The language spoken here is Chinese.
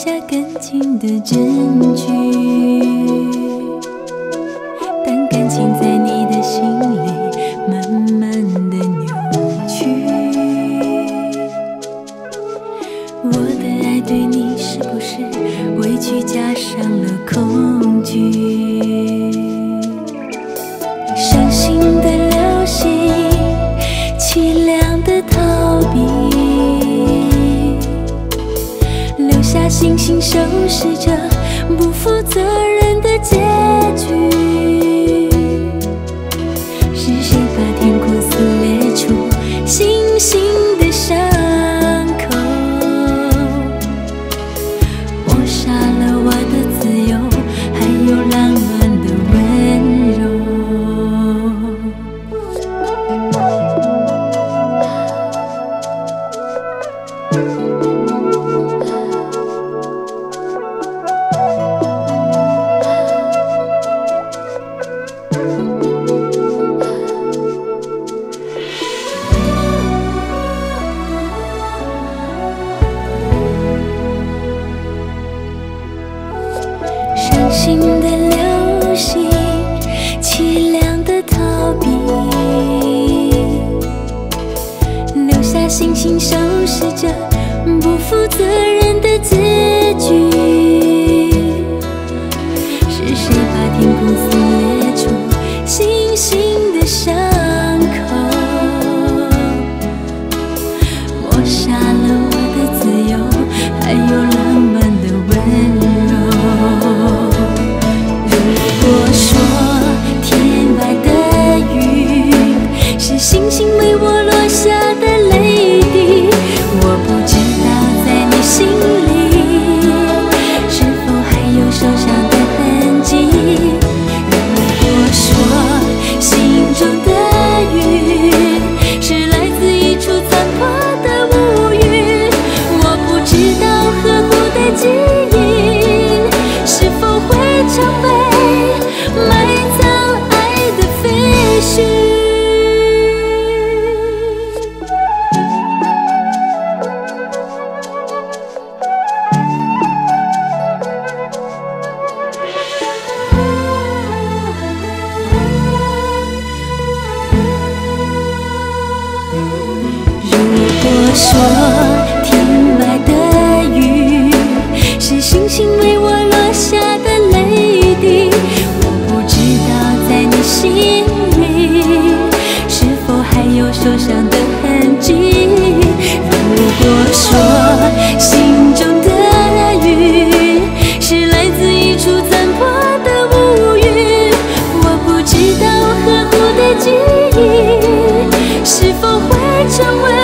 下更近的证据。当感情在你的心里慢慢的扭曲，我的爱对你是不是委屈加上了恐惧？伤心的流星，凄凉的逃避，留下星星收拾着不负责任的结局。是谁把天空撕裂出星星的伤口，抹杀了我的自由，还有浪漫的温柔。伤心的流星，凄凉的逃避，留下星星收拾着不负责任的结局。是谁把天空撕裂出星星的伤口，抹杀了我的自由，还有浪漫的温柔。如果说天外的云是星星为我落下的泪滴，我不知道在你心里是否还有受伤的痕迹。如果说心中的云是来自一处残破的乌云，我不知道呵护的记忆是否会成为埋藏爱的废墟。如果说天外的云是星星为我落下的泪滴，我不知道在你心里是否还有受伤的痕迹。如果说心中的云是来自一处残破的乌云，我不知道呵护的记忆是否会成为